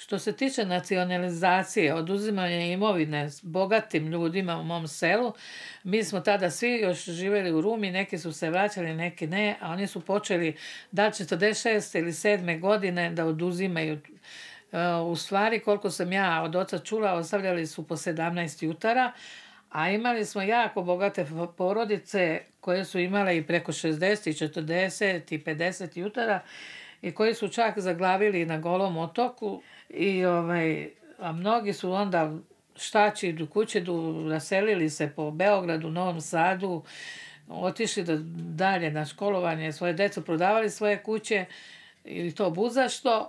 Što se tiče nacionalizacije, oduzimanja imovine s bogatim ljudima u mom selu, mi smo tada svi još živjeli u Rumi, neki su se vraćali, neki ne, a oni su počeli da 46. ili 7. godine da oduzimaju. U stvari, koliko sam ja od oca čula, ostavljali su po 17 jutara, a imali smo jako bogate porodice koje su imale i preko 60, i 40 i 50 jutara i koji su čak zaglavili na Golom otoku a mnogi su onda štači do kuće, raselili se po Beogradu, Novom Sadu, otišli dalje na školovanje, svoje deco prodavali svoje kuće ili to buzašto.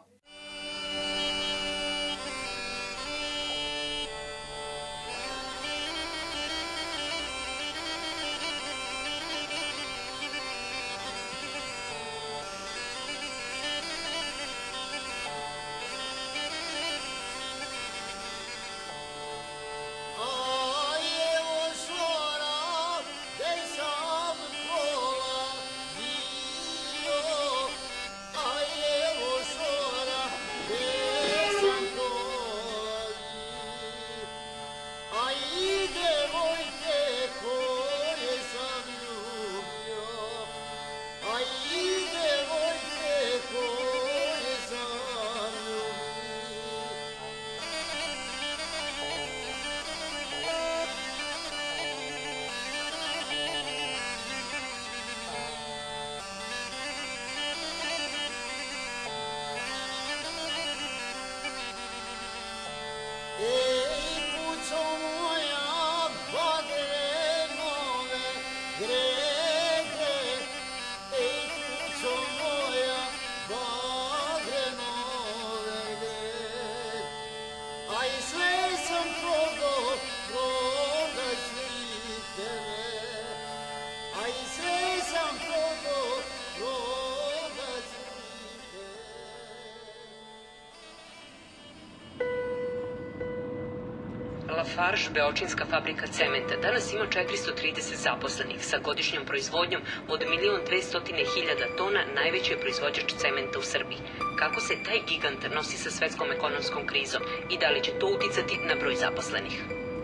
Lafarge, beočinska fabrika cementa, danas ima 430 zaposlenih sa godišnjom proizvodnjom od 1.200.000 tona, najveći je proizvođač cementa u Srbiji. Kako se taj gigant nosi sa svetskom ekonomskom krizom i da li će to uticati na broj zaposlenih?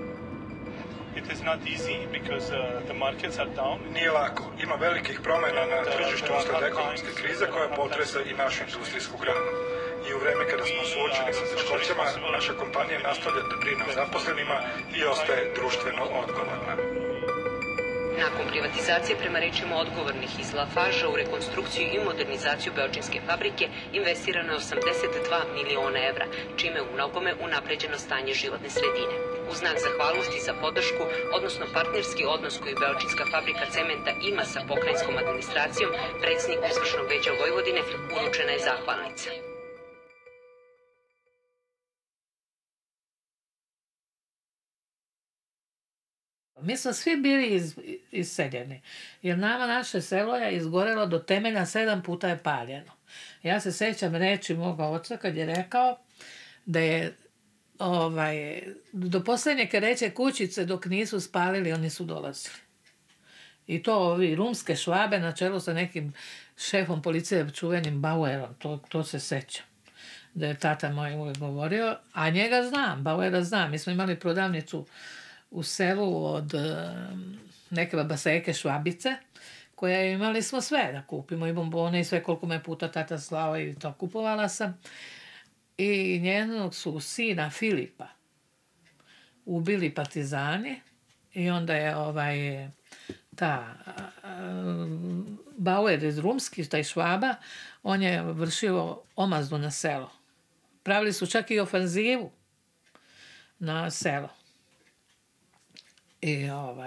Nije lako. Ima velikih promjena na tržištu usled ekonomske krize koja potresa i našu industrijsku granu. I u vreme kada smo suočeni sa teškoćama, naša kompanija nastavlja da brine o zaposlenima i ostaje društveno odgovorna. Nakon privatizacije, prema rečima odgovornih iz Lafargea, u rekonstrukciju i modernizaciju beočinske fabrike investirano je 82 miliona evra, čime je u mnogome unapređeno stanje životne sredine. U znak zahvalnosti za podršku, odnosno partnerski odnos koji beočinska fabrika cementa ima sa pokrajinskom administracijom, predsjedniku izvršnog veća Vojvodine uručena je zahvalnica. Mi smo svi bili iseljeni, jer naše selo je izgorelo do temelja, 7 puta je paljeno. Ja se sjećam reči moga oca kad je rekao da je do posljednje reče kućice dok nisu spalili, oni su dolazili. I to ovi rumske švabe na čelu sa nekim šefom policije, čuvenim Bauerom, to se sećam. Da je tata moj uvijek govorio, a njega znam, Bauera znam. Mi smo imali prodavnicu u selu od neke babaseke Švabice, koja imali smo sve da kupimo, i bombone i sve koliko me puta tata slao i to kupovala sam. I njenog su sina Filipa ubili partizani i onda je Bauer iz Rumski, taj Švaba, on je vršio omazdu na selo. Pravili su čak i ofanzivu na selo. I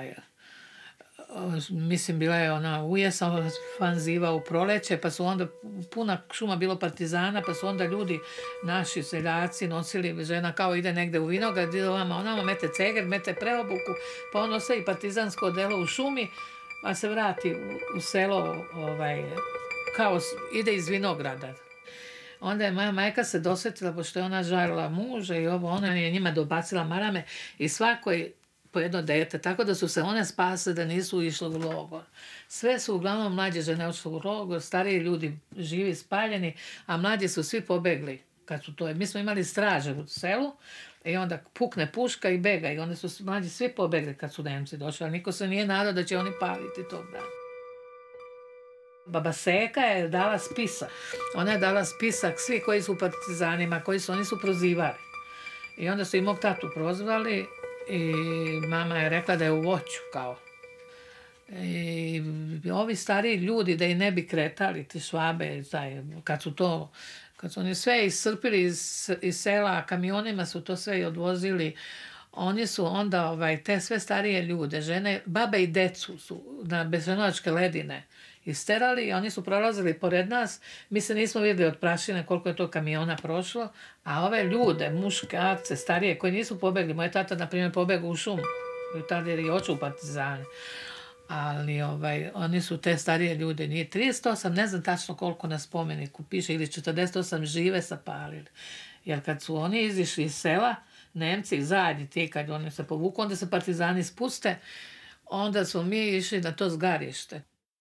mislim, bila je ona ujesa ofanziva u proleće, pa su onda puna šuma bilo partizana, pa su onda ljudi, naši seljaci, nosili, žena kao ide negde u vinograd, ide onama mete ceger, mete preobuku, pa ono sve i partizansko delo u šumi, pa se vrati u selo, kao ide iz vinograda. Onda je moja majka se dosjetila, pošto je ona žarila muža i ona je njima dobacila marame i svakoj po jedno dete, tako da su se one spasle da nisu išle u logor. Sve su uglavnom mlađe žene otišle u logor, stariji ljudi živi spaljeni, a mlađi su svi pobegli Mi smo imali straže u selu i onda pukne puška i bega i onda su mlađi svi pobegli kad su Nemci došli, ali niko se nije nadao da će oni paliti tog dana. Baba Seka je dala spisak. Ona je dala spisak svi koji su u partizanima, oni su prozivali. I onda su i mog tatu prozvali i mama je rekla da je u voću kao. I ovi stariji ljudi da i ne bi kretali, ti Švabe, kad su oni sve iscrpili iz sela, kamionima su to sve i odvozili, oni su onda te sve starije ljude, žene, babe i decu su na Besenovačke ledine isterali i oni su prolazili pored nas. Mi se nismo vidjeli od prašine koliko je to kamiona prošlo, a ove ljude, muškarce, starije, koji nisu pobegli, moj tata, na primjer, pobegao u šumu, tada je i oču u partizane. Ali oni su te starije ljude, nije 38, ne znam tačno koliko na spomeniku piše, ili 48 žive sapalili. Jer kad su oni izišli iz sela, Nemci zadnji ti, kad oni se povuku, onda se partizani spuste, onda smo mi išli na to zgarište.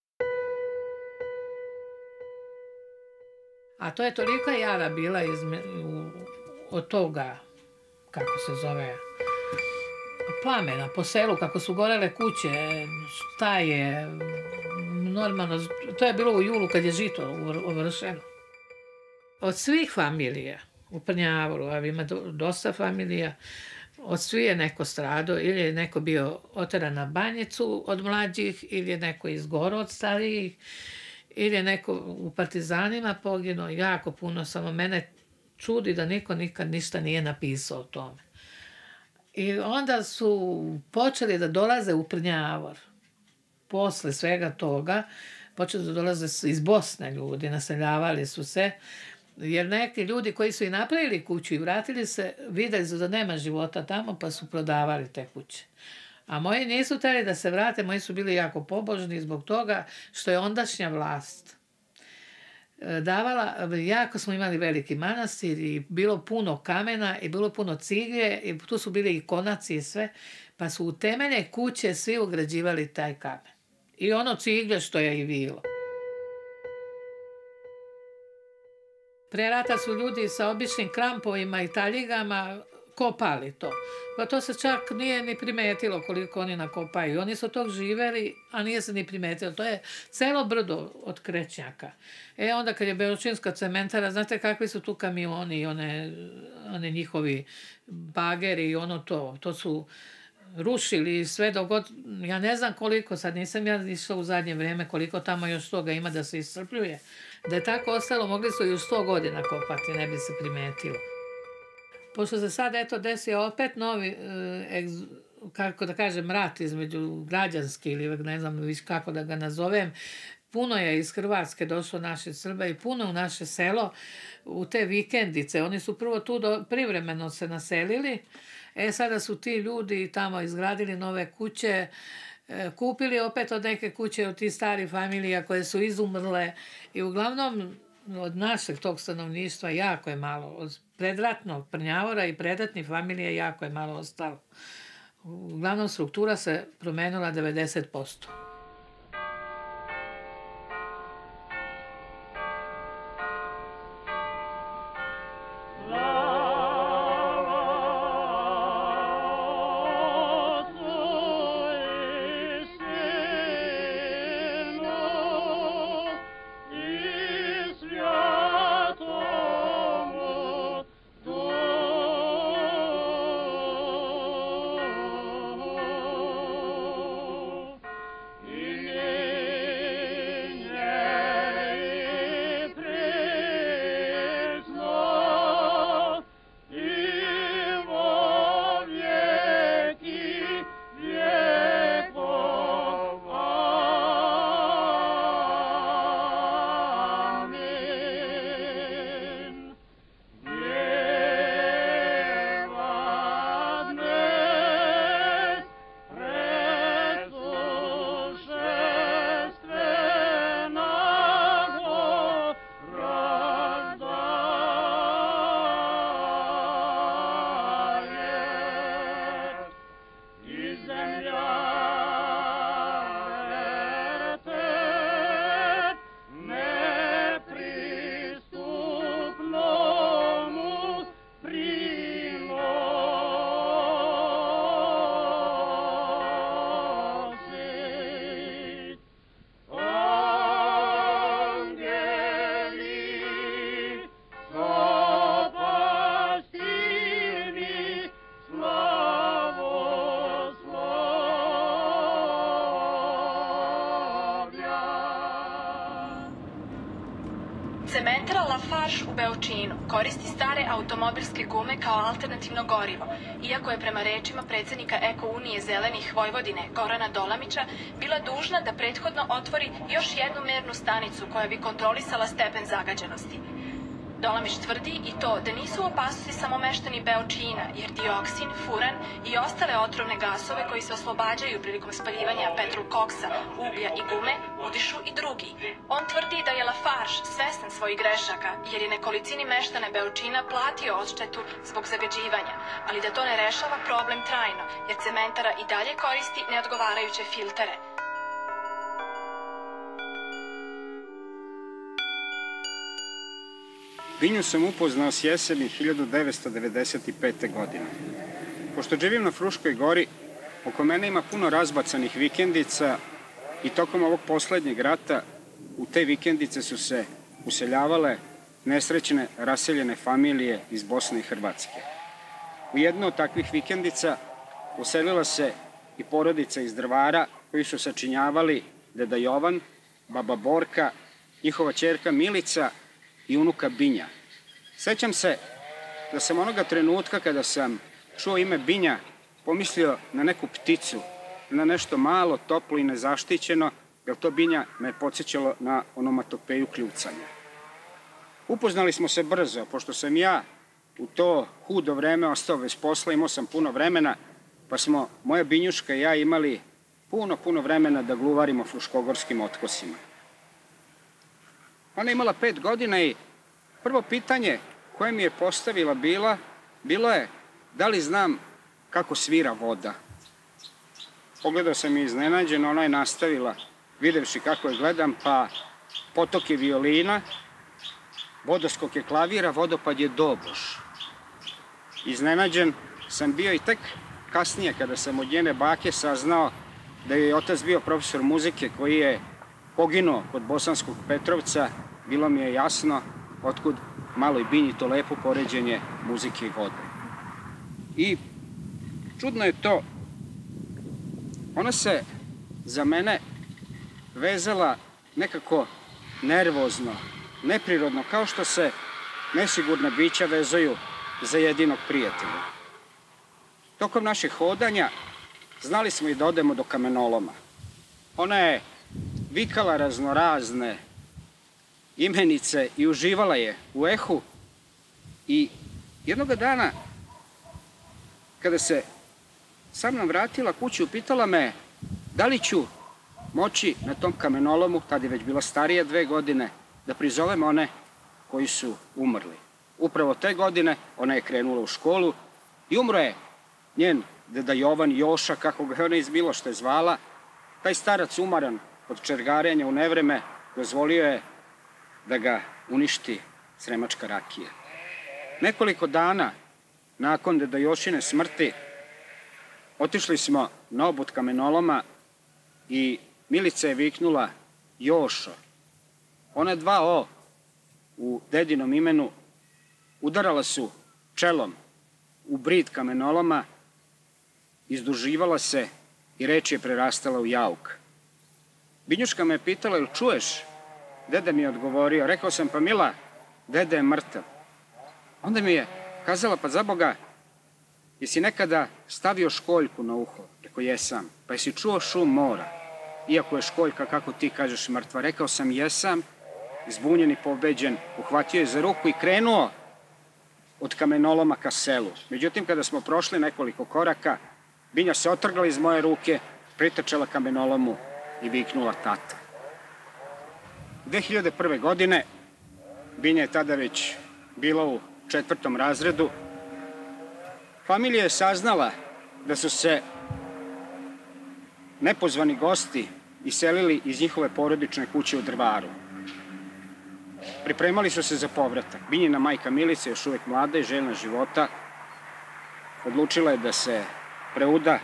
A to je tolika jara bila od toga, kako se zove, plamena po selu, kako su gorele kuće, staje, normalno, to je bilo u julu kad je žito uvršeno. Od svih familija u Prnjavoru, a ima dosta familija, od svih je neko stradao, ili je neko bio oteran na Banjicu od mlađih, ili je neko izgoro od starijih, ili je neko u partizanima poginuo, jako puno, samo mene čudi da niko nikad ništa nije napisao o tome. I onda su počeli da dolaze u Prnjavor. Posle svega toga, počeli da dolaze iz Bosne ljudi, naseljavali su se, jer neki ljudi koji su i napravili kuću i vratili se, vidjeli su da nema života tamo, pa su prodavali te kuće. A moji nisu htjeli da se vrate, moji su bili jako pobožni zbog toga što je ondašnja vlast davala, jako smo imali veliki manastir i bilo puno kamena i bilo puno ciglje i tu su bili i konaci i sve, pa su u temelje kuće svi ugrađivali taj kamen. I ono ciglje što je i bilo. Pre rata su ljudi sa običnim krampovima i taljigama kopali to. Pa to se čak nije ni primetilo koliko oni nakopaju. Oni su tog živeli, a nije se ni primetilo. To je celo brdo od Krećnjaka. Onda kad je Beočinska cementara, znate kakvi su tu kamioni i one njihovi bageri i ono to. To su rušili sve dogod, ja ne znam koliko, sad nisam ja išla u zadnje vrijeme, koliko tamo još toga ima da se iscrpljuje. Da je tako ostalo, mogli su još 100 godina kopati, ne bi se primetilo. Pošto se sad desio opet novi, kako da kažem, rat između građanski ili ne znam kako da ga nazovem, puno je iz Hrvatske došlo naše Srbe i puno u naše selo u te vikendice. Oni su prvo tu privremeno se naselili, sada su ti ljudi tamo izgradili nove kuće, kupili opet od neke kuće od tih starih familija koje su izumrle i uglavnom od našeg tog stanovništva jako je malo. Od predratnog Prnjavora i predratnih familija jako je malo ostalo. Uglavnom struktura se promenila 90%. Lafarge u Beočinu koristi stare automobilske gume kao alternativno gorivo, iako je prema rečima predsednika Eko Unije Zelenih Vojvodine Gorana Dolamića bila dužna da prethodno otvori još jednu mernu stanicu koja bi kontrolisala stepen zagađenosti. Dolamić tvrdi i to da nisu u opasnosti samo meštani Beočina, jer dioksin, furan i ostale otrovne gasove koji se oslobađaju prilikom spaljivanja petrol koksa, uglja i gume udišu i drugi. On tvrdi da je Lafarge svestan svojih grešaka, jer je nekolicini meštana Beočina platio odštetu zbog zagađivanja, ali da to ne rešava problem trajno, jer cementara i dalje koristi neodgovarajuće filtere. Binju sam upoznao s jeseni 1995. godine. Pošto živim na Fruškoj gori, oko mene ima puno razbacanih vikendica i tokom ovog poslednjeg rata u te vikendice su se useljavale nesrećne raseljene familije iz Bosne i Hrvatske. U jednu od takvih vikendica uselila se i porodica iz Drvara koji su sačinjavali deda Jovan, baba Borka, njihova ćerka Milica i unuka Binja. Sećam se da sam onoga trenutka kada sam čuo ime Binja pomislio na neku pticu, na nešto malo, toplo i nezaštićeno, jer to Binja me podsjećalo na onomatopeju kljucanja. Upoznali smo se brzo, pošto sam ja u to hudo vreme ostao bez posla, imao sam puno vremena, pa smo moja Binjuška i ja imali puno vremena da gluvarimo fruškogorskim otkosima. Ona je imala 5 godina i prvo pitanje koje mi je postavila bilo je da li znam kako svira voda. Pogledao sam je iznenađeno, ona je nastavila videvši kako je gledam, pa potok je violina, vodoskok je klavira, vodopad je doboš. Iznenađen sam bio i tek kasnije kada sam od njene bake saznao da je otac bio profesor muzike koji je poginuo kod Bosanskog Petrovca, bilo mi je jasno otkud maloj Binji to lepo poređenje muzike i vode. I čudno je to, ona se za mene vezala nekako nervozno, neprirodno, kao što se nesigurna bića vezuju za jedinog prijatelja. Tokom naših hodanja znali smo i da odemo do kamenoloma. Ona je vikala raznorazne imenice i uživala je u ehu i jednoga dana kada se sa mnom vratila kući upitala me da li ću moći na tom kamenolomu, tada je već bila starija 2 godine, da prizovem one koji su umrli. Upravo te godine ona je krenula u školu i umro je njen deda Jovan Joša, kako ga ona iz Milošte zvala. Taj starac umaran od čergarenja u nevreme dozvolio je da ga uništi sremačka rakija. Nekoliko dana nakon deda Jošine smrti otišli smo na obod kamenoloma i Milica je viknula Jošo. Ona 2 O u dedinom imenu udarala su čelom u brid kamenoloma, izduživala se i reč je prerastala u jauk. Binjuška me je pitala, jel čuješ? Deda mi je odgovorio, rekao sam, pa Mila, deda je mrtav. Onda mi je kazala, pa za Boga, jesi nekada stavio školjku na uho? Rekao, jesam. Pa jesi čuo šum mora? Iako je školjka, kako ti kažeš, mrtva. Rekao sam, jesam, zbunjen i pobeđen, uhvatio je za ruku i krenuo od kamenoloma ka selu. Međutim, kada smo prošli nekoliko koraka, Binja se otrgla iz moje ruke, pritrčala kamenolomu i viknula tata. 2001. godine, Binja je tada već bila u 4. razredu, familija je saznala da su se nepozvani gosti iselili iz njihove porodične kuće u Drvaru. Pripremali su se za povratak. Binjina majka Milica, još uvek mlada i željna života, odlučila je da se preuda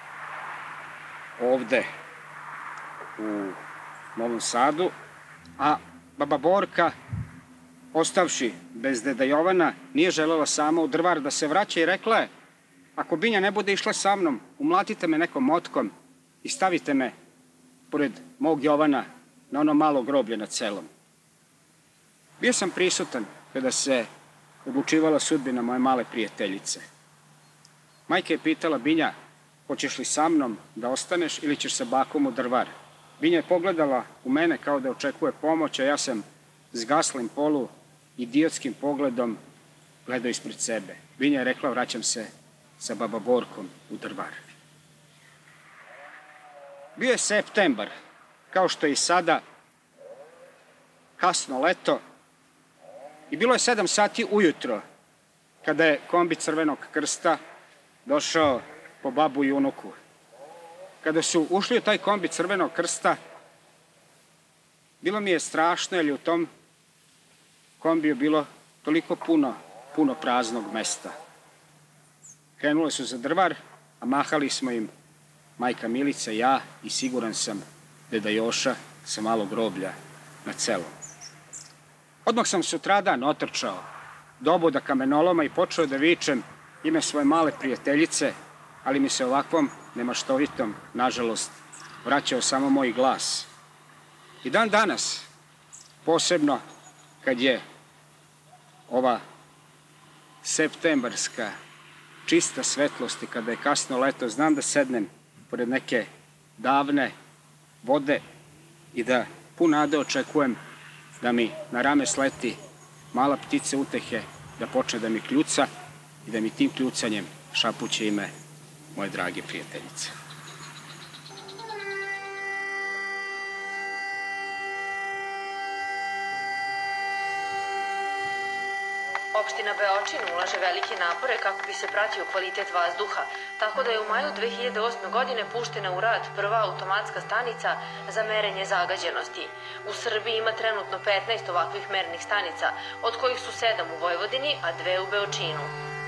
ovde u Novom Sadu, a baba Borka, ostavši bez deda Jovana, nije želela sama u Drvar da se vraća i rekla je, ako Binja ne bude išla sa mnom, umlatite me nekom motkom i stavite me pored mog Jovana na ono malo groblje nad selom. Bio sam prisutan kada se odlučivala sudbina moje male prijateljice. Majka je pitala Binja, hoćeš li sa mnom da ostaneš ili ćeš sa bakom u Drvar? Binja je pogledala u mene kao da očekuje pomoć, a ja sam s gaslim polu idiotskim pogledom gledao ispred sebe. Binja je rekla, vraćam se sa baba Borkom u Drvar. Bio je septembar, kao što je i sada, kasno leto, i bilo je 7 sati ujutro, kada je kombi Crvenog krsta došao po babu i unuku. Kada su ušli u taj kombi Crvenog krsta, bilo mi je strašno, jer je u tom kombiju bilo toliko puno praznog mesta. Krenule su za Drvar, a mahali smo im majka Milica, ja i siguran sam deda Joša sa malog groblja na Celom. Odmah sam sutradan otrčao do oboda kamenoloma i počeo da vičem ime svoje male prijateljice, ali mi se ovakvom nemaštovitom, nažalost, vraćao samo moj glas. I dan danas, posebno kad je ova septembarska čista svetlost i kada je kasno leto, znam da sednem pored neke davne vode i da pun nade očekujem da mi na rame sleti mala ptica utehe, da počne da mi kljuca i da mi tim kljucanjem šapuće ime moje drage prijateljice. Opština Beočin ulaže velike napore kako bi se pratio kvalitet vazduha, tako da je u maju 2008. godine puštena u rad prva automatska stanica za merenje zagađenosti. U Srbiji ima trenutno 15 ovakvih mernih stanica, od kojih su 7 u Vojvodini, a 2 u Beočinu.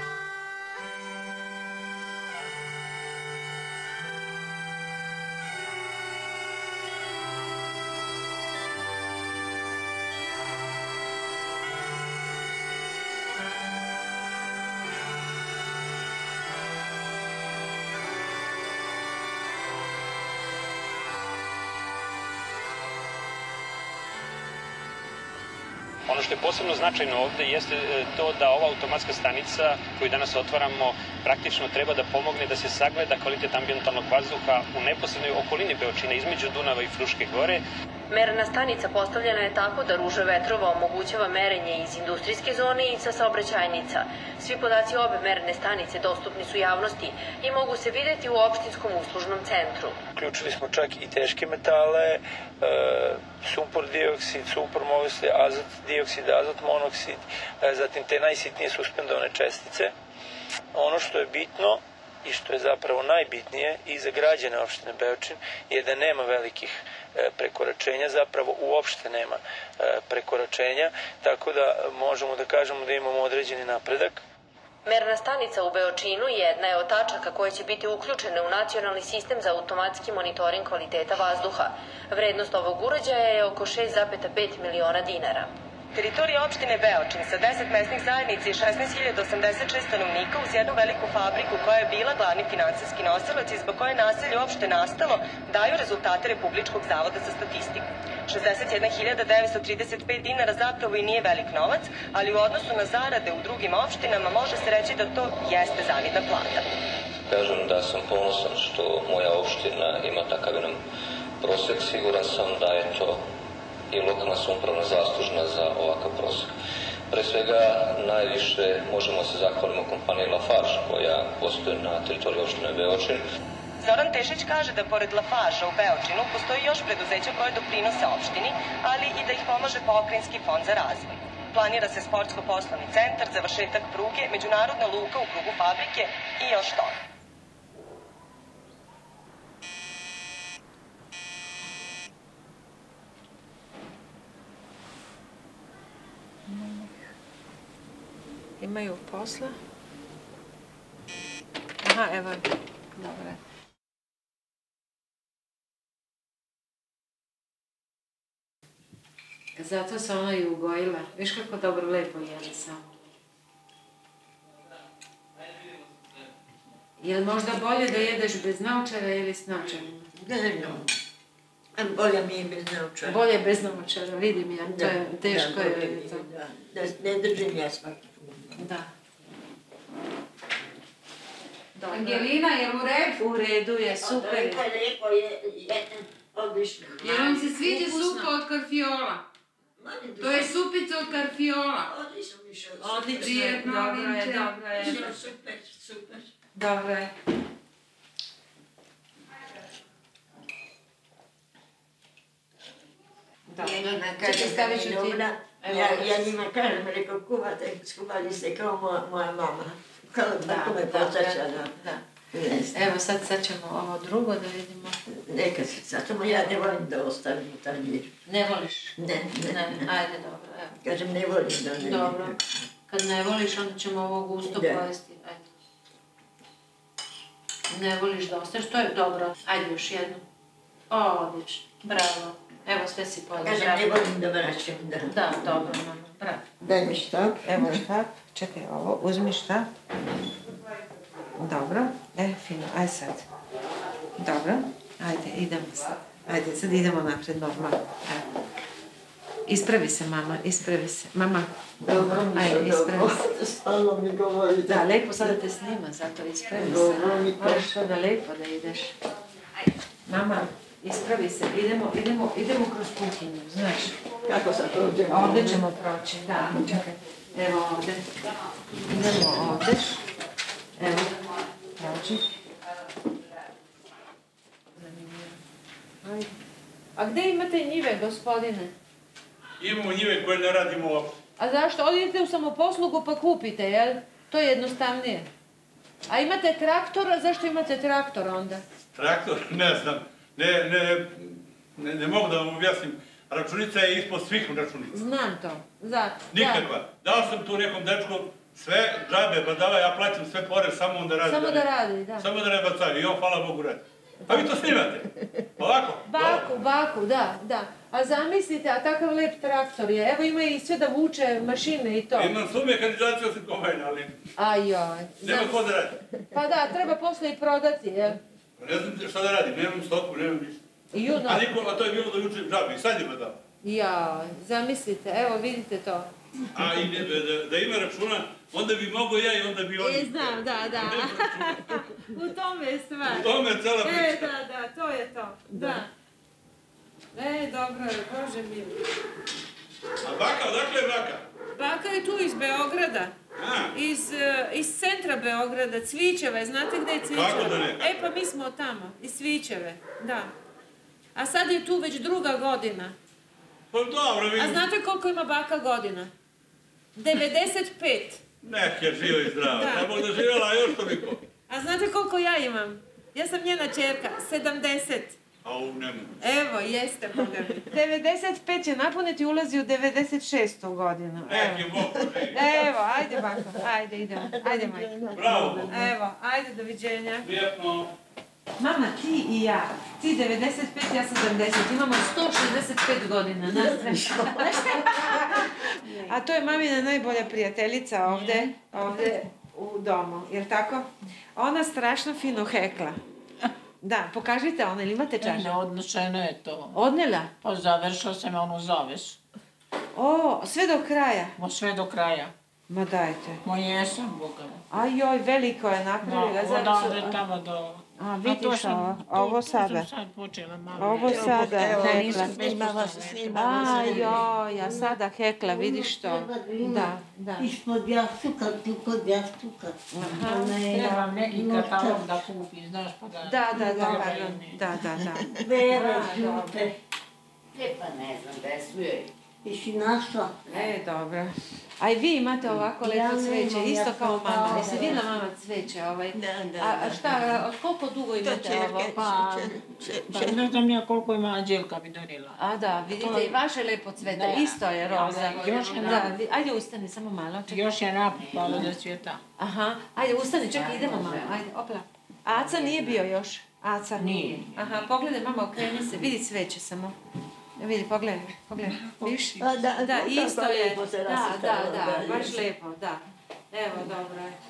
Ono što je posebno značajno ovde jeste to da ova automatska stanica koju danas otvaramo praktično treba da pomogne da se sagleda kvalitet ambijentalnog vazduha u neposrednoj okolini Beočina između Dunava i Fruške gore. Merna stanica postavljena je tako da ruža vetrova omogućava merenje iz industrijske zone i sa saobraćajnica. Svi podaci obe merne stanice dostupni su javnosti i mogu se videti u opštinskom uslužnom centru. Uključili smo čak i teške metale, sumpor dioksid, sumpor monoksid, azot dioksid, azot monoksid, zatim te najsitnije suspendovane čestice. Ono što je bitno i što je zapravo najbitnije i za građane opštine Beočin je da nema velikih prekoračenja, zapravo uopšte nema prekoračenja, tako da možemo da kažemo da imamo određeni napredak. Merna stanica u Beočinu jedna je od tačaka koje će biti uključene u nacionalni sistem za automatski monitoring kvaliteta vazduha. Vrednost ovog uređaja je oko 6,5 miliona dinara. Teritorija opštine Beočin sa 10 mesnih zajednica i 16.086 stanovnika uz jednu veliku fabriku koja je bila glavni finansijski nosilac i zbog koje je naselje uopšte nastalo, daju rezultate Republičkog zavoda za statistiku. 61.935 dinara zapravo i nije velik novac, ali u odnosu na zarade u drugim opštinama može se reći da to jeste zavidna plata. Kažem da sam ponosan što moja opština ima takav jedan prosek, siguran sam da je to i lokalna samouprava zaslužna za ovakav prosek. Pre svega, najviše možemo se zahvalimo kompaniji Lafarge, koja postoje na teritoriji opštine Beočin. Zoran Tešić kaže da pored Lafargea u Beočinu postoji još preduzeća koje doprinose opštini, ali i da ih pomaže pokrajinski fond za razvoj. Planira se sportsko-poslovni centar, završetak pruge, međunarodna luka u krugu fabrike i još toga. Imaju posla? Aha, evo, dobro. Zato se ona i ugojila. Viš kako dobro, lepo jeli samo. Je li možda bolje da jedeš bez naočara ili s naočarima? Bolje mi je bez naočara. Bolje bez naočara, vidim ja, to je teško. Ne držim ja svaki put. Da. Angelina, je u redu? U redu je, super. Lepo je, odlično. Jer vam se sviđa supa od karfiola? To je supica od karfiola. Odlično mi šao. Odlično, dobro je. Super. Dobro je. Čekaj, stavit ću ti. Ja njima kažem, rekao, skuvali ste kao moja mama. Tako me podsjeća, da. Evo sad ćemo ovo drugo da vidimo. Neka se sad, samo ja ne volim da ostavim u tanjiru. Ne voliš? Ne. Ajde, dobro, evo. Kažem, ne volim da ne. Dobro. Kad ne voliš, onda ćemo ovo gusto pojesti. Ajde. Ne voliš da ostaviš, to je dobro. Ajde još jednu. Odlično, bravo. Evo, sve si pojela. Kažem, ne volim da vraćam, da. Da, dobro, mama, bravo. Daj mi štap. Evo štap, čekaj ovo, uzmi štap. Dobro, fino, aj sad. Dobro, ajde, idemo sad. Ajde, sad idemo napred normalno. Ispravi se, mama, ispravi se. Mama, ajde, ispravi se. Stalno mi govorite. Da, lepo sad da te snima, zato ispravi se. Moraš to da lepo da ideš. Mama, ispravi se, idemo kroz kuhinju, znaš. Kako sad prođemo? Ovdje ćemo proći, da, čekaj. Evo ovdje. Idemo ovdje. Evo, proći. A gdje imate njive, gospodine? Imamo njive koje ne radimo uopšte. A zašto? Odite u samoposlugu pa kupite, jel? To je jednostavnije. A imate traktor, a zašto imate traktor onda? Traktor? Ne znam. Ne mogu da vam objasnim. Računica je ispod svih računica. Znam to. Nikakva. Dao sam tu nekom dečku sve džabe, badava, ja plaćam sve porez, samo on da radi. Samo da radi, da. Samo da ne bacaju i on, hvala Bogu, radi. Pa vi to snimate? Ovako? Baku, da. A zamislite, a takav lep traktor je. Evo ima i sve da vuče mašine i to. Imam sume kandidacije osim kombajna, ali... Ajoj. Nema ko da radi. Pa da, treba posle i prodati, jel? Ne znam šta da radim, nemam stoku, nemam ništa. A to je bilo da juče džabe i sad je badava. Jaj, zamislite, evo vidite to. A i da ima računa, onda bi mogo ja i onda bi oni. Znam, da. U tome je stvar. U tome je cela priča. Da, to je to. Da. Dobro je, Bože mili. A baka, odakle je baka? Baka je tu iz Beograda. Iz centra Beograda, Cvićeve, znate gdje je Cvićeve? Kako da ne? Pa mi smo tamo, iz Cvićeve, da. A sad je tu već 2. godina. Pa dobro, vidim. A znate koliko ima baka godina? 95. Nek je živo i zdravo. Da Bog da živjela još toliko. A znate koliko ja imam? Ja sam njena čerka, 70. Au, nemoj. Evo, jeste, Boga mi. 95 će napuniti, ulazi u 96. godinu. Nek je Bog poživi. Evo, ajde bako, ajde, idemo. Ajde, majka. Bravo. Evo, ajde, doviđenja. Prijatno. Mama, ti i ja, ti 95, ja 70, imamo 165 godina, nas A to je mamina najbolja prijateljica ovdje u domu, jel tako? Ona strašno fino hekla. Da, pokažite ona, ili imate čašu? Ne, odnošeno je to. Odnela? Pa završila sam ono zaveš. O, sve do kraja? Sve do kraja. Ma dajte. Ma jesam, Boga. Ajoj, veliko je napravila. Odavde tamo do... A vidiš ovo sada? To sam sad počela malo. Ovo sada hekla. Ajoj, a sada hekla, vidiš to? Da. Ispod jastuka, tu kod jastuka. Trebam neki katalog da kupi, znaš pa da... Da. Vera, žute. Pa ne znam, da je sve. Jesi našla? Dobro. A i vi imate ovako lepo cveće, isto kao mama. Jesi vidjela mama cveće? A šta, od koliko dugo imate ovo? Pa ne znam ja koliko ima Anđelka bi donijela. A da, vidite, i vaše lepo cvete, isto je roza. Ajde ustani, samo malo. Još je napupalo da cvjeta. Aha, ajde ustani, čekaj, idemo mama, ajde, opla. Aca nije bio još? Aca? Nije. Aha, pogledaj mama, okreni se, vidi cveće samo. Vidi, pogledaj. Viš? Da, isto je. Da, baš lepo, da. Evo, dobro je.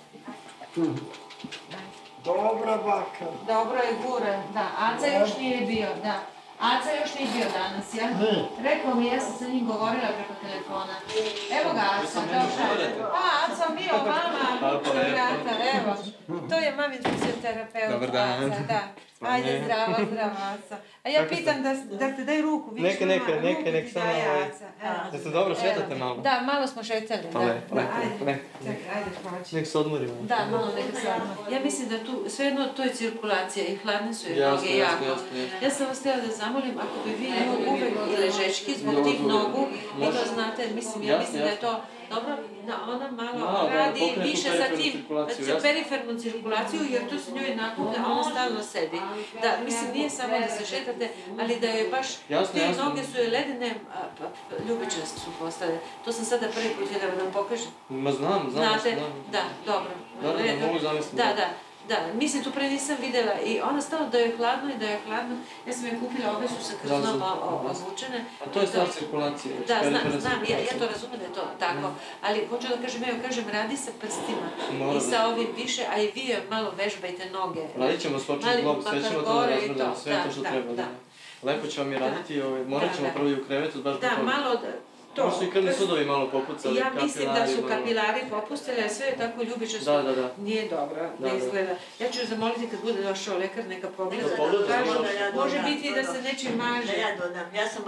Dobra baka. Dobro je gure, da. Aca još nije bio, da. Aca još nije bio danas, ja? Rekao mi, ja sam sa njim govorila preko telefona. Evo ga Aca, došao. Aca, bio mama, evo. To je mamin fizioterapeut. Dobar dan. Aca, da. Ajde, zdravo, Aca. A ja pitam da te daj ruku, vidiš mama, ruku ti daje Aca. Jeste dobro, šetate malo? Da, malo smo šetali, da. Ajde, hoći. Nek se odmorimo. Da, malo neka se odmorimo. Ja mislim da tu, svejedno, to je cirkulacija i hladne su je noge jako. Ja sam vas htjela da zamolim, ako bi vi uvek i ležečki zbog tih nogu, vi to znate, ja mislim da je to dobro, da ona malo radi više sa tim perifernu cirkulaciju, jer tu se njoj nakuplja, ona stalno sedi. Da, mislim, nije samo da se šetate, ali da je baš, te noge su je ledene, ljubičaste su postale. To sam sada prvi put htjela da vam pokažem. Ma znam. Znate, da, dobro. Da, mogu zamisliti. Da, mislim, tu pre nisam vidjela i ona stalo da je hladno i da je hladno. Ja sam je kupila, ove su sa krznom obučene. A to je stvar cirkulacije. Da, znam, ja to razumijem da je to tako, ali hoću da kažem, radi sa prstima i sa ovim više, a i vi malo vežbajte noge. Radit ćemo skočiti glob, sve ćemo to da razgledamo, sve to što treba. Lepo će vam je raditi, morat ćemo prvo i u krevetu, baš da malo to. Možda i krvni sudovi malo popucali, ja mislim da su kapilari popustili, a sve je tako ljubičasto. Nije dobro, ne izgleda. Ja ću zamoliti kad bude došao lekar, neka pogleda. Može biti da se nečim maže. Ja dodam,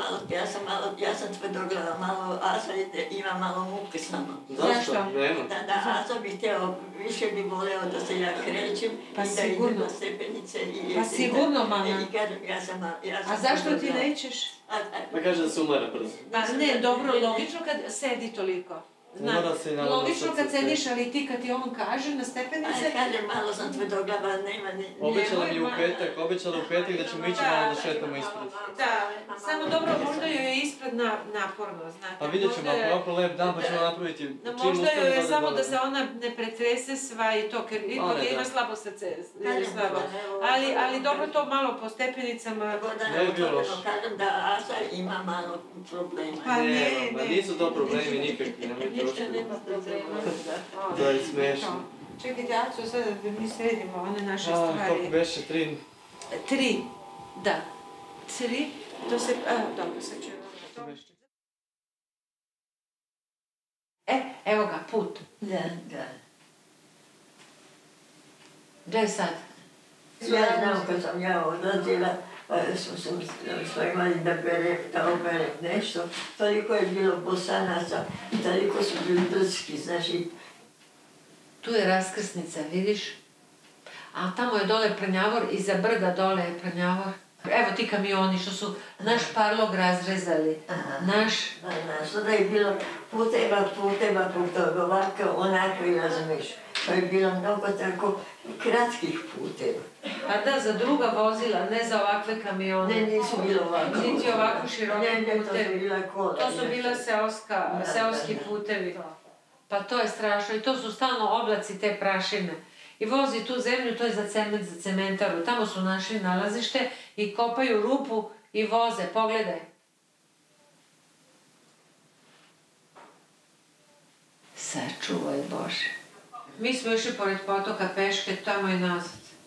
ja sam tvrdoglava, malo Aca ima malo muke s nama. Zašto? Da, Aca bi htjeo, više bi voleo da se ja krećem i da idem na stepenice. Pa sigurno, mama. A zašto ti nećeš? Pa kaže da se umara brzo. Pa ne, dobro, logično kad sedi toliko. Logično kad sediš, ali ti kad ti on kaže na stepenice... Kaže, malo sam tvrdoglava, nema ni... Obećala mi u petak da ćemo ići malo da šetamo ispred. Da, samo dobro, možda joj je ispred naporno, znate. Pa vidjet ćemo, ako je ovako lep dan, pa ćemo napraviti... Možda joj je samo da se ona ne pretrese sva i to, jer ima slabo srce. Ali dobro to malo po stepenicama... Ne bi bilo loše. Kažem da Aca ima malo problema. Pa ne. Nisu to problemi nikakvi, ništa nema problema. To je smiješno. Čekajte, Aco, sada da mi sredimo one naše stvari. Koliko beše? 3? 3, da. 3, to se... dobro, sad ćemo... Evo ga, put. Da. Gdje je sad? Ja znam kad sam ja odlazila, smo imali da operem nešto, toliko je bilo Bosanaca i toliko su bili drski, znaš i... Tu je raskrsnica, vidiš? A tamo je dole Prnjavor, iza brda dole je Prnjavor. Evo ti kamioni što su naš parlog razrezali. Naš... Da je bilo puteva, ovako, onako i razumiješ. To je bilo mnogo tako kratkih puteva. Pa da, za druga vozila, ne za ovakve kamione. Ne, nisu bilo ovako. Niti ovako široki putevi. To su bila kola. To su bila seoski putevi. Pa to je strašno i to su stalno oblaci te prašine. I vozi tu zemlju, to je za cementaru. Tamo su našli nalazište i kopaju rupu i voze. Pogledaj. Sačuvaj Bože. Mi smo išli pored potoka peške, tamo i nazad.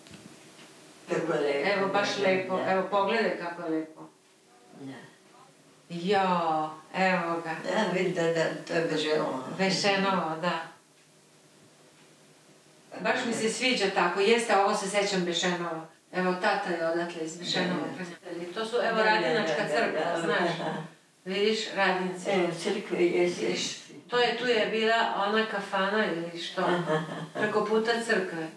Evo, baš lepo. Evo, pogledaj kako je lepo. Jo, evo ga. Da, vidite da to je Bešenovo. Bešenovo, da. Baš mi se sviđa tako. Jeste, ovo se sećam Bešenova. Evo, tata je odatle iz Bešenova. To su, evo, Radinačka crkva, znaš. Vidiš, Radinci. Evo, crkve jesi. Tu je bila ona kafana ili što? Preko puta crkve.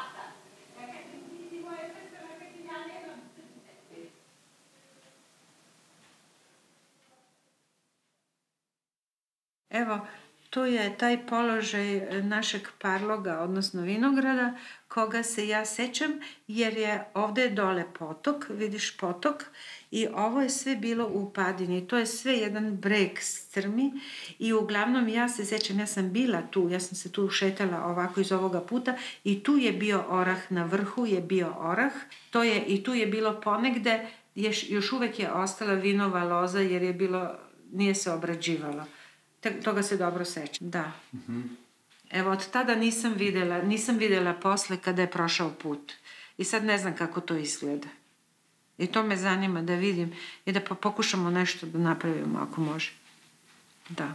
Evo, tu je taj položaj našeg parloga, odnosno vinograda, koga se ja sećam, jer je ovdje dole potok, vidiš potok, i ovo je sve bilo u padini. To je sve jedan breg strmi i uglavnom ja se sećam, ja sam bila tu, ja sam se tu šetala ovako iz ovoga puta i tu je bio orah, na vrhu je bio orah, i tu je bilo ponegde, još uvek je ostala vinova loza jer je bilo, nije se obrađivalo. Toga se dobro sećam, da. Evo, od tada nisam vidjela posle kada je prošao put. I sad ne znam kako to izgleda. I to me zanima da vidim i da pokušamo nešto da napravimo ako može. Da.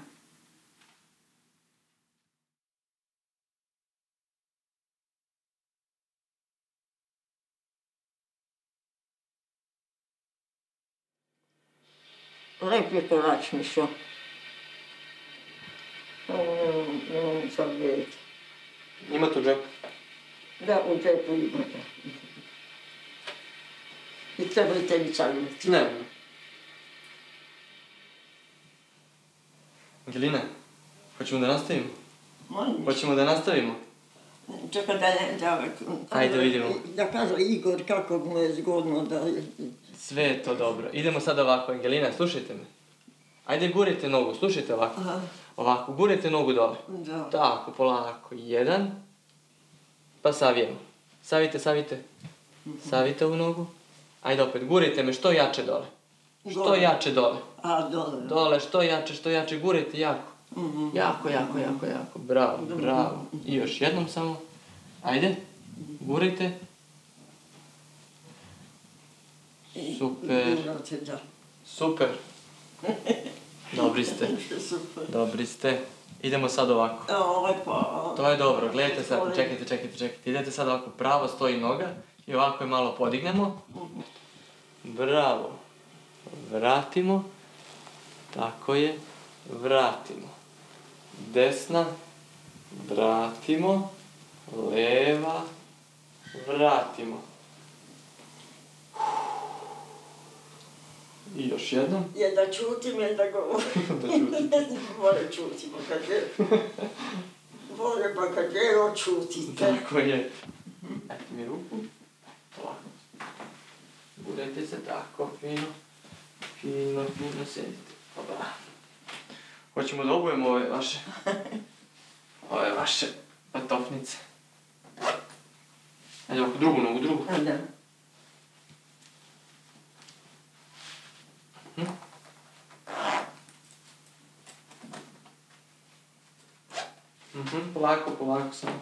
Lep je kolač, Mišo. Nemam sad vidjeti. Ima to džep? Da, u džepu ima. I treba li tebi savjeti? Ne. Angelina, hoćemo da nastavimo? Molim. Hoćemo da nastavimo? Čekaj Ajde, vidimo. Da kaže Igor kako mu je zgodno da... Sve je to dobro. Idemo sad ovako, Angelina, slušajte me. Ajde, gurite nogu, slušajte ovako. Ovako, gurite nogu dole. Da. Tako, polako. 1. Pa savijemo. Savite. Savite ovu nogu. Ajde opet, gurite me što jače dole. Što jače dole. A, dole. Dole, što jače, gurite jako. Jako. Bravo. I još jednom samo. Ajde, gurajte. Super. Dobri ste. Idemo sad ovako. To je dobro, gledajte sad, čekajte. Idete sad ovako, pravo stoji noga i ovako je malo podignemo. Bravo. Vratimo. Tako je. Vratimo. Desna. Vratimo. Leva. Vratimo. I još jednom. Je da čutim, je da govorim. Vole čutimo kad je. Vole pa kad je, očutite. Tako je. Dajte mi ruku. Ovako. Gurajte se tako, fino sedite. Oba. Hoćemo da obujemo ove vaše patofnice. Ajde ovako, drugu nogu. Da. Polako samo.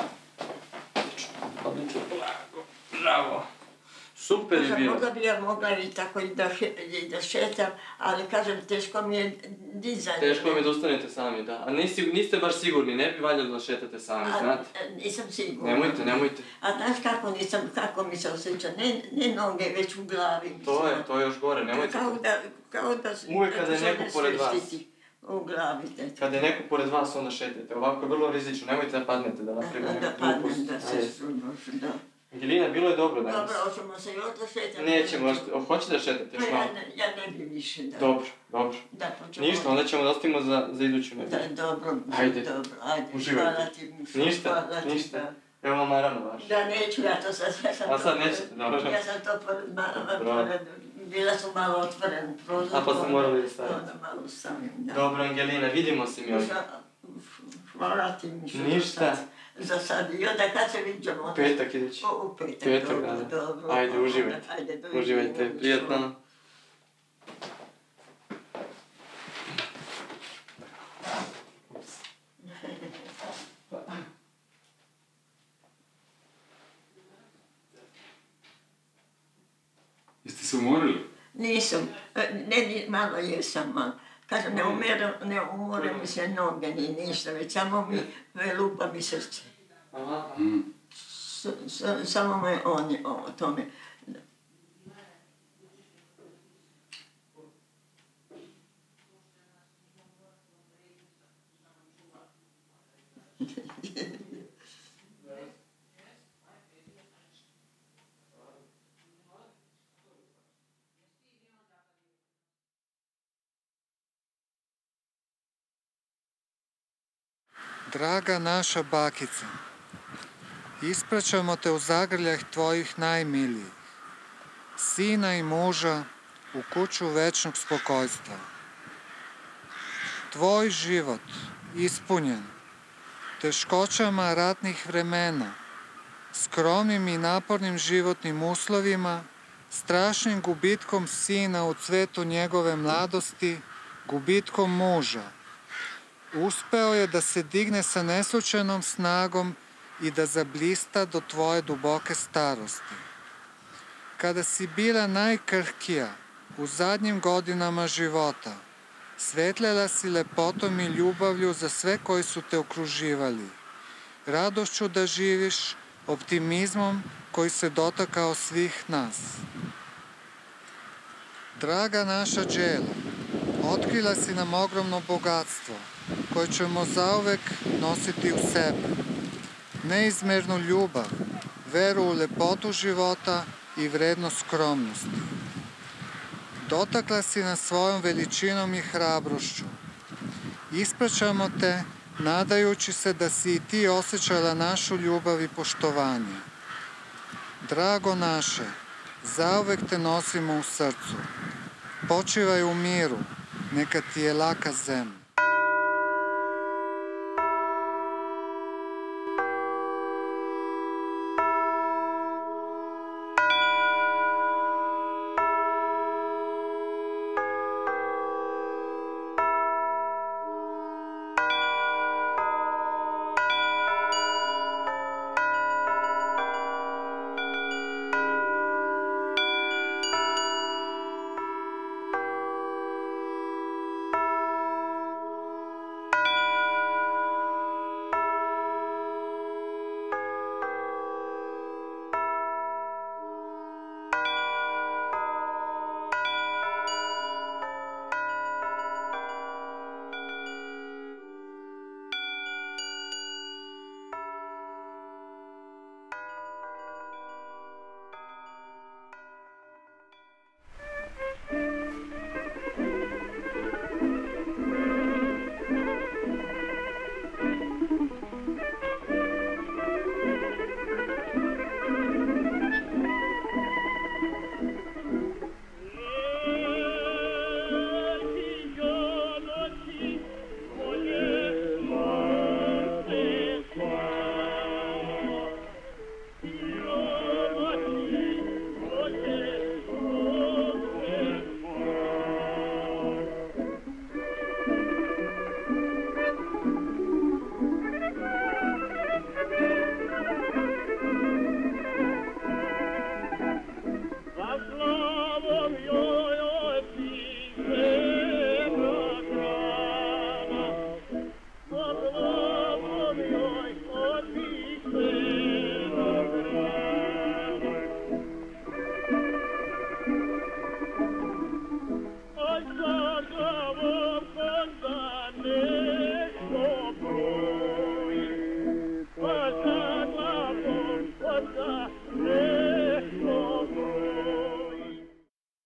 Odlično, polako. Bravo. Super je bilo. Možda bi ja mogla i tako i da šetam, ali kažem, teško mi je dizanje. Teško mi je da ustanete sami, da. A niste baš sigurni, ne bi valjalo da šetate sami, znate? Nisam sigurna. Nemojte. A znaš kako mi se osjeća, ne noge, već u glavi. To je još gore, nemojte. Kao da uvijek kada je neko pored vas. U glavi. Kada je neko pored vas, onda šetate. Ovako je vrlo rizično, nemojte da padnete, da napravimo neku glupost. Da se strunoš, da. Angelina, bilo je dobro danas. Dobro, hoćemo se još da šetati. Nećemo, hoćete da šetate još malo? Ja ne bi više, da. Dobro. Ništa, onda ćemo da ostavimo za iduću nedelju. Dobro. Ajde, uživajte. Hvala ti, Mišo. Ništa. Evo vam marano vaš. Da, neću, ja to sad sve sam... A sad nećete, dobro. Ja sam to pored, bila su malo otvoren prozor. A pa ste morali da stavite. Onda malo stavim, da. Dobro, Angelina, vidimo se mi ovdje. Hvala ti, Mišo. Ništa. Za sad. I onda kad se vidimo? Petak idući. U petak, dobro. Ajde, uživajte. Prijatno. Jeste se umorili? Nisam. Ne, malo jesam, malo. Kažem, ne umore mi se noge ni ništa, već samo mi lupa mi srce. Samo me o tome. Draga naša bakice, ispraćamo te u zagrljaj tvojih najmilijih, sina i muža u kuću večnog spokojstva. Tvoj život ispunjen teškoćama ratnih vremena, skromnim i napornim životnim uslovima, strašnim gubitkom sina u cvetu njegove mladosti, gubitkom muža. Uspeo je da se digne sa neslučajnom snagom i da zablista do tvoje duboke starosti. kada si bila najkrhkija u zadnjim godinama života, svetlela si lepotom i ljubavlju za sve koji su te okruživali, radošću da živiš, optimizmom koji se dotakao svih nas. Draga naša Đelo, otkrila si nam ogromno bogatstvo koje ćemo zauvek nositi u sebi. Neizmernu ljubav, veru u lepotu života i vrednost skromnosti. Dotakla si nas svojom veličinom i hrabrošću. Ispraćamo te, nadajući se da si i ti osjećala našu ljubav i poštovanje. Drago naše, zauvek te nosimo u srcu. Počivaj u miru, neka ti je laka zemlja.